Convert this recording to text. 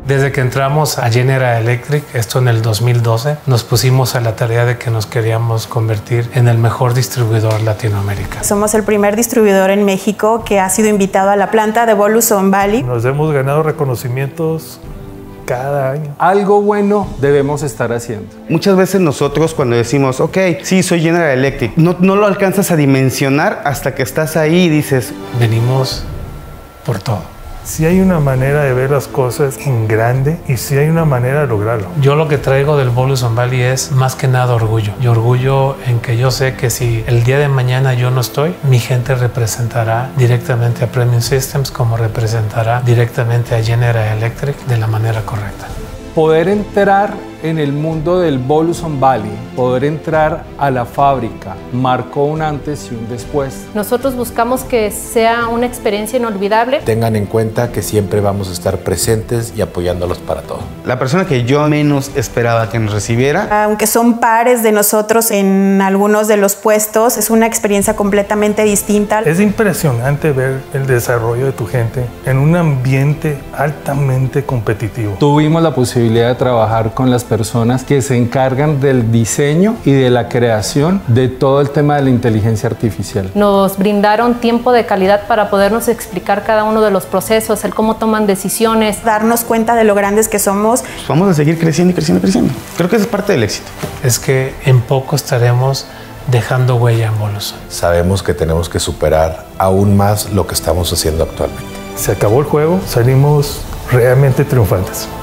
Desde que entramos a General Electric, esto en el 2012, nos pusimos a la tarea de que nos queríamos convertir en el mejor distribuidor latinoamericano. Somos el primer distribuidor en México que ha sido invitado a la planta de Voluson Valley. Nos hemos ganado reconocimientos cada año. Algo bueno debemos estar haciendo. Muchas veces nosotros cuando decimos, ok, sí, soy General Electric, no lo alcanzas a dimensionar hasta que estás ahí y dices, venimos por todo. Sí hay una manera de ver las cosas en grande y sí hay una manera de lograrlo. Yo lo que traigo del Voluson Valley es más que nada orgullo. Y orgullo en que yo sé que si el día de mañana yo no estoy, mi gente representará directamente a Premium Systems como representará directamente a General Electric de la manera correcta. Poder entrar en el mundo del Voluson Valley, poder entrar a la fábrica, marcó un antes y un después. Nosotros buscamos que sea una experiencia inolvidable. Tengan en cuenta que siempre vamos a estar presentes y apoyándolos para todo. La persona que yo menos esperaba que nos recibiera. Aunque son pares de nosotros en algunos de los puestos, es una experiencia completamente distinta. Es impresionante ver el desarrollo de tu gente en un ambiente altamente competitivo. Tuvimos la posibilidad de trabajar con las personas que se encargan del diseño y de la creación de todo el tema de la inteligencia artificial. Nos brindaron tiempo de calidad para podernos explicar cada uno de los procesos, el cómo toman decisiones. Darnos cuenta de lo grandes que somos. Vamos a seguir creciendo y creciendo y creciendo. Creo que eso es parte del éxito. Es que en poco estaremos dejando huella en Voluson. Sabemos que tenemos que superar aún más lo que estamos haciendo actualmente. Se acabó el juego, salimos realmente triunfantes.